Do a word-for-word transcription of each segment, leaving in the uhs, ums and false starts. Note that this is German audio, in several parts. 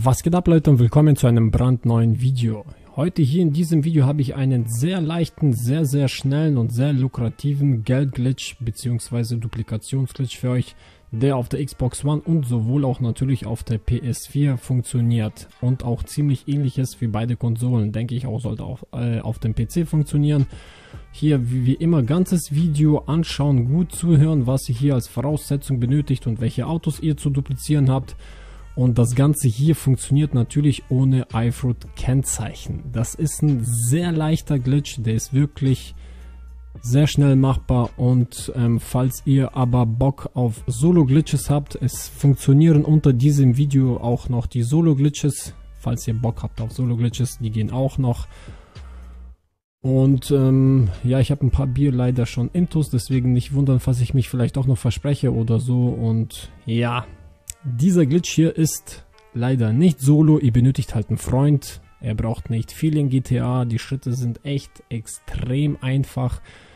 Was geht ab, Leute, und willkommen zu einem brandneuen Video. Heute hier in diesem Video habe ich einen sehr leichten, sehr sehr schnellen und sehr lukrativen Geldglitch bzw. Duplikationsglitch für euch, der auf der Xbox One und sowohl auch natürlich auf der P S vier funktioniert und auch ziemlich ähnliches wie beide Konsolen, denke ich auch, sollte auch äh, auf dem P C funktionieren. Hier wie, wie immer ganzes Video anschauen, gut zuhören, was ihr hier als Voraussetzung benötigt und welche Autos ihr zu duplizieren habt. Und das Ganze hier funktioniert natürlich ohne iFruit-Kennzeichen. Das ist ein sehr leichter Glitch, der ist wirklich sehr schnell machbar. Und ähm, falls ihr aber Bock auf Solo-Glitches habt, es funktionieren unter diesem Video auch noch die Solo-Glitches. Falls ihr Bock habt auf Solo-Glitches, die gehen auch noch. Und ähm, ja, ich habe ein paar Bier leider schon intus, deswegen nicht wundern, falls ich mich vielleicht auch noch verspreche oder so. Und ja, dieser Glitch hier ist leider nicht solo, ihr benötigt halt einen Freund, er braucht nicht viel in G T A, die Schritte sind echt extrem einfach.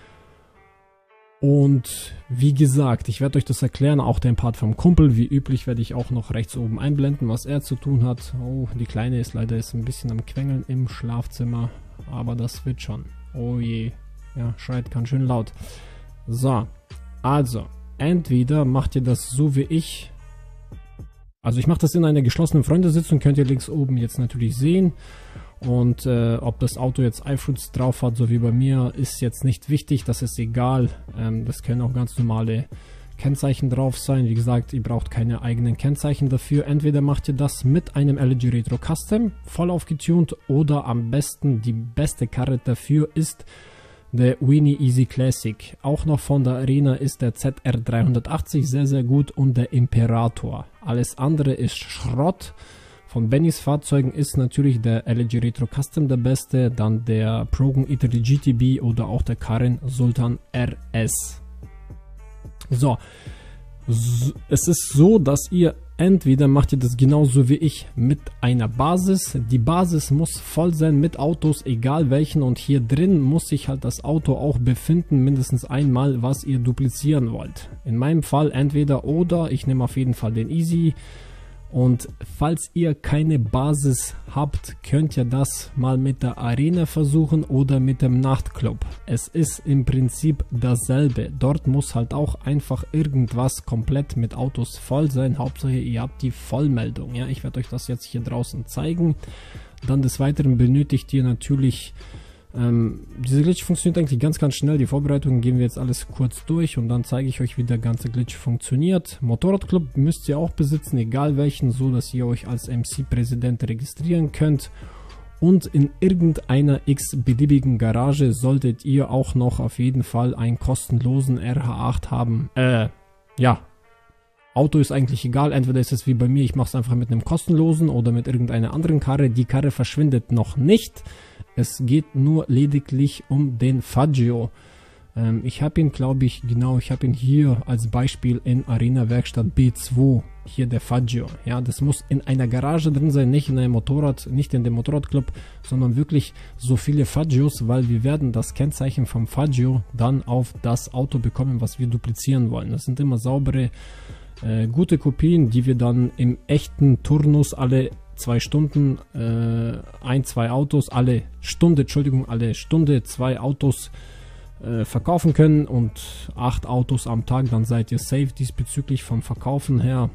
Und wie gesagt, ich werde euch das erklären, auch den Part vom Kumpel, wie üblich werde ich auch noch rechts oben einblenden, was er zu tun hat. Oh, die Kleine ist leider ist ein bisschen am Quengeln im Schlafzimmer, aber das wird schon. Oh je, ja, schreit ganz schön laut. So, also, entweder macht ihr das so wie ich. Also ich mache das in einer geschlossenen Freundesitzung, könnt ihr links oben jetzt natürlich sehen. Und äh, ob das Auto jetzt iFruits drauf hat, so wie bei mir, ist jetzt nicht wichtig, das ist egal. Ähm, das können auch ganz normale Kennzeichen drauf sein. Wie gesagt, ihr braucht keine eigenen Kennzeichen dafür. Entweder macht ihr das mit einem L G Retro Custom, voll aufgetunt, oder am besten, die beste Karre dafür ist der Winnie Easy Classic. Auch noch von der Arena ist der Z R dreihundertachtzig sehr sehr gut und der Imperator. Alles andere ist Schrott. Von Bennys Fahrzeugen ist natürlich der L G Retro Custom der beste, dann der Progen Italy G T B oder auch der Karin Sultan R S. So, es ist so, dass ihr entweder macht ihr das genauso wie ich mit einer Basis. Die Basis muss voll sein mit Autos, egal welchen, und hier drin muss sich halt das Auto auch befinden, mindestens einmal, was ihr duplizieren wollt. In meinem Fall entweder oder, ich nehme auf jeden Fall den Easy. Und falls ihr keine Basis habt, könnt ihr das mal mit der Arena versuchen oder mit dem Nachtclub. Es ist im Prinzip dasselbe. Dort muss halt auch einfach irgendwas komplett mit Autos voll sein. Hauptsache ihr habt die Vollmeldung. Ja, ich werde euch das jetzt hier draußen zeigen. Dann des Weiteren benötigt ihr natürlich... Ähm, dieser Glitch funktioniert eigentlich ganz ganz schnell. Die Vorbereitungen gehen wir jetzt alles kurz durch und dann zeige ich euch, wie der ganze Glitch funktioniert. Motorradclub müsst ihr auch besitzen, egal welchen, so dass ihr euch als M C-Präsident registrieren könnt. Und in irgendeiner x-beliebigen Garage solltet ihr auch noch auf jeden Fall einen kostenlosen R H acht haben. Äh, ja. Auto ist eigentlich egal, entweder ist es wie bei mir, ich mache es einfach mit einem kostenlosen oder mit irgendeiner anderen Karre. Die Karre verschwindet noch nicht. Es geht nur lediglich um den Faggio. Ähm, ich habe ihn, glaube ich, genau, ich habe ihn hier als Beispiel in Arena Werkstatt B zwei. Hier der Faggio. Ja, das muss in einer Garage drin sein, nicht in einem Motorrad, nicht in dem Motorradclub, sondern wirklich so viele Faggios, weil wir werden das Kennzeichen vom Faggio dann auf das Auto bekommen, was wir duplizieren wollen. Das sind immer saubere, äh, gute Kopien, die wir dann im echten Turnus alle zwei Stunden, äh, ein, zwei Autos, alle Stunde, Entschuldigung, alle Stunde zwei Autos äh, verkaufen können und acht Autos am Tag, dann seid ihr safe diesbezüglich vom Verkaufen her.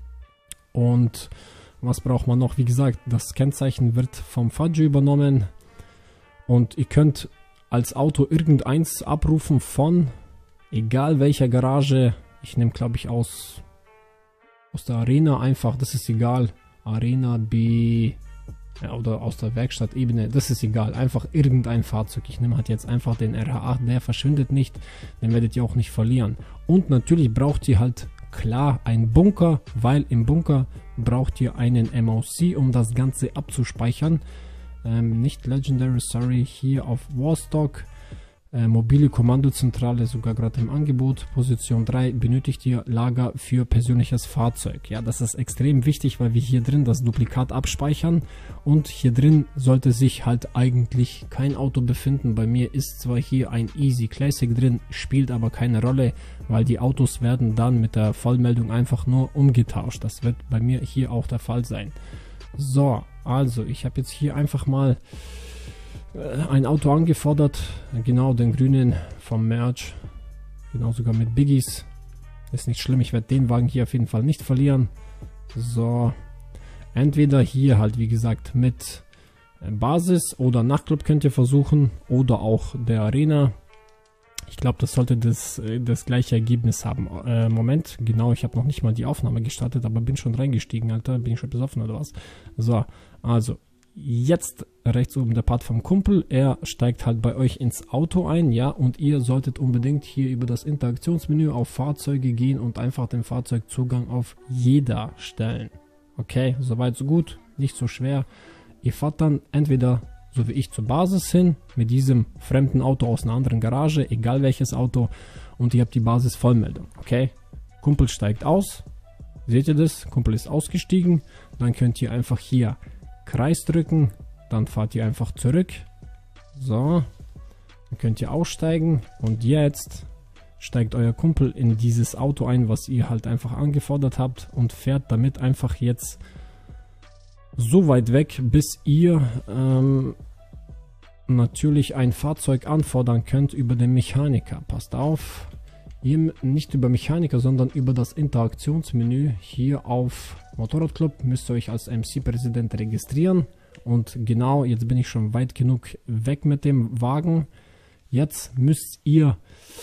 Und was braucht man noch? Wie gesagt, das Kennzeichen wird vom Faggio übernommen und ihr könnt als Auto irgendeins abrufen von egal welcher Garage. Ich nehme, glaube ich, aus, aus der Arena einfach, das ist egal. Arena B, ja, oder aus der Werkstattebene, das ist egal, einfach irgendein Fahrzeug. Ich nehme halt jetzt einfach den R H acht, der verschwindet nicht, den werdet ihr auch nicht verlieren. Und natürlich braucht ihr halt klar einen Bunker, weil im Bunker braucht ihr einen M O C, um das Ganze abzuspeichern. Ähm, nicht Legendary, sorry, hier auf Warstock. Äh, mobile Kommandozentrale sogar gerade im Angebot. Position drei, benötigt ihr Lager für persönliches Fahrzeug. Ja, das ist extrem wichtig, weil wir hier drin das Duplikat abspeichern und hier drin sollte sich halt eigentlich kein Auto befinden. Bei mir ist zwar hier ein Easy Classic drin, spielt aber keine Rolle, weil die Autos werden dann mit der Vollmeldung einfach nur umgetauscht. Das wird bei mir hier auch der Fall sein. So, also ich habe jetzt hier einfach mal ein Auto angefordert, genau den grünen vom Merch, genau sogar mit Biggies. Ist nicht schlimm, ich werde den Wagen hier auf jeden Fall nicht verlieren. So, entweder hier halt wie gesagt mit Basis oder Nachtclub könnt ihr versuchen oder auch der Arena. Ich glaube, das sollte das, das gleiche Ergebnis haben. Äh, Moment, genau, ich habe noch nicht mal die Aufnahme gestartet, aber bin schon reingestiegen, Alter. Bin ich schon besoffen oder was? So, also jetzt rechts oben der Part vom Kumpel. Er steigt halt bei euch ins Auto ein, ja, und ihr solltet unbedingt hier über das Interaktionsmenü auf Fahrzeuge gehen und einfach den Fahrzeugzugang auf jeder stellen. Okay, soweit so gut, nicht so schwer. Ihr fahrt dann entweder, so wie ich, zur Basis hin, mit diesem fremden Auto aus einer anderen Garage, egal welches Auto, und ihr habt die Basis-Vollmeldung, okay? Kumpel steigt aus, seht ihr das? Kumpel ist ausgestiegen, dann könnt ihr einfach hier Kreis drücken, dann fahrt ihr einfach zurück. So, dann könnt ihr aussteigen und jetzt steigt euer Kumpel in dieses Auto ein, was ihr halt einfach angefordert habt und fährt damit einfach jetzt so weit weg, bis ihr ähm, natürlich ein Fahrzeug anfordern könnt über den Mechaniker. Passt auf, ihr nicht über Mechaniker, sondern über das Interaktionsmenü hier auf Motorradclub müsst ihr euch als M C-Präsident registrieren. Und genau, jetzt bin ich schon weit genug weg mit dem Wagen. Jetzt müsst ihr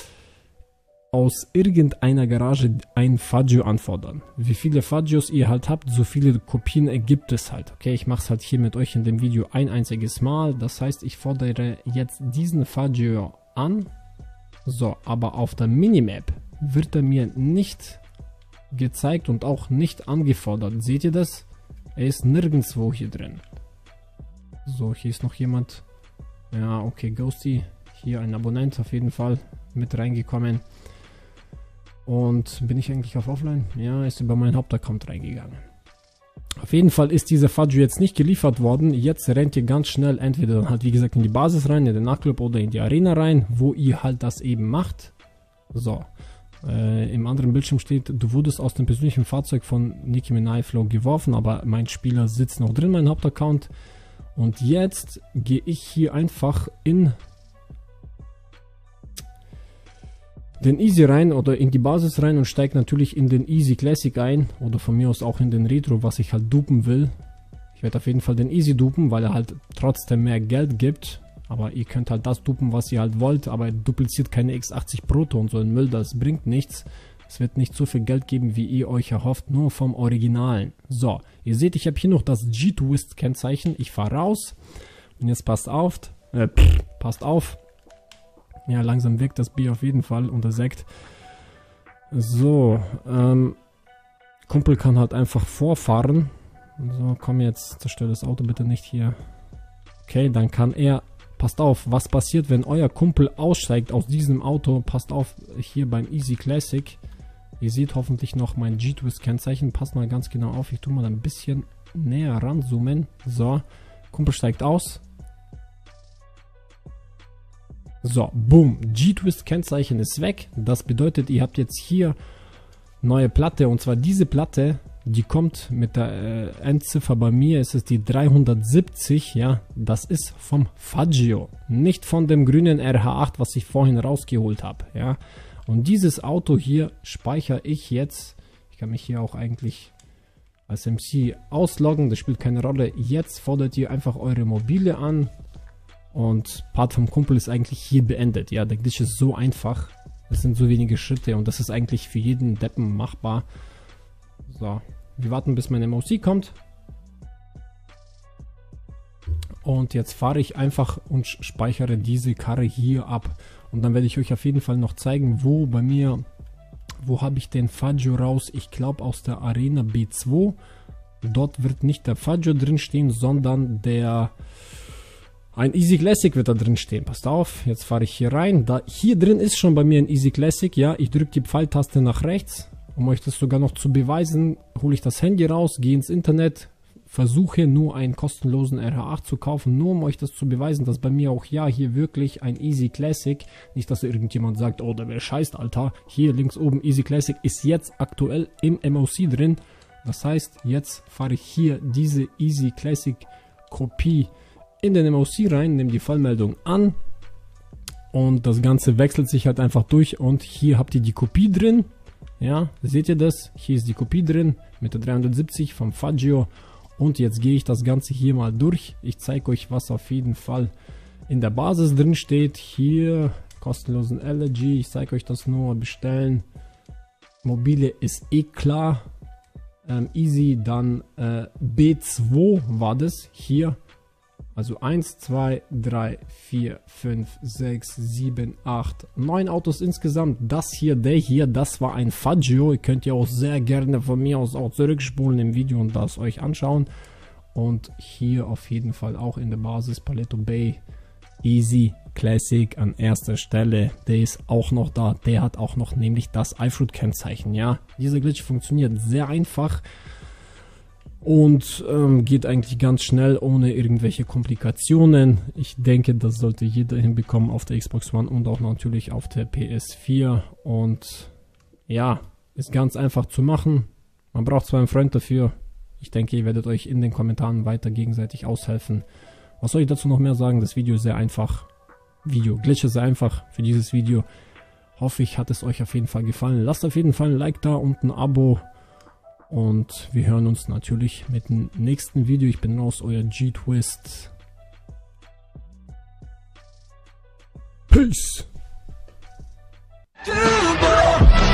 aus irgendeiner Garage ein Faggio anfordern. Wie viele Faggios ihr halt habt, so viele Kopien ergibt es halt. Okay, ich mache es halt hier mit euch in dem Video ein einziges Mal. Das heißt, ich fordere jetzt diesen Faggio an. So, aber auf der Minimap wird er mir nicht gezeigt und auch nicht angefordert. Seht ihr das? Er ist nirgendwo hier drin. So, hier ist noch jemand. Ja, okay, Ghosty. Hier ein Abonnent auf jeden Fall mit reingekommen. Und bin ich eigentlich auf Offline? Ja, ist über meinen Hauptaccount reingegangen. Auf jeden Fall ist dieser Faggio jetzt nicht geliefert worden. Jetzt rennt ihr ganz schnell entweder dann halt wie gesagt in die Basis rein, in den Nachtclub oder in die Arena rein, wo ihr halt das eben macht. So. Äh, im anderen Bildschirm steht, du wurdest aus dem persönlichen Fahrzeug von Nicki Minaj Flow geworfen, aber mein Spieler sitzt noch drin, mein Hauptaccount. Und jetzt gehe ich hier einfach in den Easy rein oder in die Basis rein und steige natürlich in den Easy Classic ein oder von mir aus auch in den Retro, was ich halt dupen will. Ich werde auf jeden Fall den Easy dupen, weil er halt trotzdem mehr Geld gibt. Aber ihr könnt halt das dupen, was ihr halt wollt, aber er dupliziert keine X achtzig Proto und so ein Müll, das bringt nichts. Es wird nicht so viel Geld geben, wie ihr euch erhofft, nur vom Originalen. So, ihr seht, ich habe hier noch das G-Twist-Kennzeichen. Ich fahre raus und jetzt passt auf, äh, pff, passt auf. Ja, langsam wirkt das Bier auf jeden Fall und der Sekt. So, ähm, Kumpel kann halt einfach vorfahren. So, komm jetzt, zerstör das Auto bitte nicht hier. Okay, dann kann er... Passt auf, was passiert, wenn euer Kumpel aussteigt aus diesem Auto. Passt auf, hier beim Easy Classic. Ihr seht hoffentlich noch mein G-Twist-Kennzeichen. Passt mal ganz genau auf. Ich tue mal ein bisschen näher ranzoomen. So, Kumpel steigt aus. So, boom. G-Twist-Kennzeichen ist weg. Das bedeutet, ihr habt jetzt hier neue Platte. Und zwar diese Platte, die kommt mit der äh, Endziffer bei mir, ist es die dreihundertsiebzig, ja, das ist vom Faggio, nicht von dem grünen R H acht, was ich vorhin rausgeholt habe, ja. Und dieses Auto hier speichere ich jetzt, ich kann mich hier auch eigentlich als M C ausloggen, das spielt keine Rolle. Jetzt fordert ihr einfach eure Mobile an und Part vom Kumpel ist eigentlich hier beendet, ja, der Glitch ist so einfach, das sind so wenige Schritte und das ist eigentlich für jeden Deppen machbar. So, wir warten, bis mein M O C kommt. Und jetzt fahre ich einfach und speichere diese Karre hier ab. Und dann werde ich euch auf jeden Fall noch zeigen, wo bei mir, wo habe ich den Faggio raus. Ich glaube aus der Arena B zwei. Dort wird nicht der Faggio drin stehen, sondern der Ein Easy Classic wird da drin stehen. Passt auf, jetzt fahre ich hier rein. Da, hier drin ist schon bei mir ein Easy Classic. Ja, ich drücke die Pfeiltaste nach rechts. Um euch das sogar noch zu beweisen, hole ich das Handy raus, gehe ins Internet, versuche nur einen kostenlosen R H acht zu kaufen, nur um euch das zu beweisen, dass bei mir auch ja hier wirklich ein Easy Classic, nicht dass irgendjemand sagt, oh, der wäre scheiß, Alter. Hier links oben Easy Classic ist jetzt aktuell im M O C drin. Das heißt, jetzt fahre ich hier diese Easy Classic Kopie in den M O C rein, nehme die Fallmeldung an und das Ganze wechselt sich halt einfach durch und hier habt ihr die Kopie drin. Ja, seht ihr das? Hier ist die Kopie drin mit der dreihundertsiebzig vom Faggio. Und jetzt gehe ich das Ganze hier mal durch. Ich zeige euch, was auf jeden Fall in der Basis drin steht. Hier kostenlosen Elegy. Ich zeige euch das nur. Bestellen. Mobile ist eh klar. Ähm, easy. Dann äh, B zwei war das hier. Also eins, zwei, drei, vier, fünf, sechs, sieben, acht, neun Autos insgesamt. Das hier, der hier, das war ein Faggio. Ihr könnt ja auch sehr gerne von mir aus auch zurückspulen im Video und das euch anschauen. Und hier auf jeden Fall auch in der Basis Paletto Bay Easy Classic an erster Stelle. Der ist auch noch da. Der hat auch noch nämlich das iFruit-Kennzeichen. Ja, dieser Glitch funktioniert sehr einfach. Und ähm, geht eigentlich ganz schnell, ohne irgendwelche Komplikationen. Ich denke, das sollte jeder hinbekommen auf der Xbox One und auch natürlich auf der P S vier. Und ja, ist ganz einfach zu machen. Man braucht zwar einen Freund dafür. Ich denke, ihr werdet euch in den Kommentaren weiter gegenseitig aushelfen. Was soll ich dazu noch mehr sagen? Das Video ist sehr einfach. Video, Glitch ist sehr einfach für dieses Video. Hoffe ich, hat es euch auf jeden Fall gefallen. Lasst auf jeden Fall ein Like da und ein Abo. Und wir hören uns natürlich mit dem nächsten Video. Ich bin raus, euer G-Twist. Peace!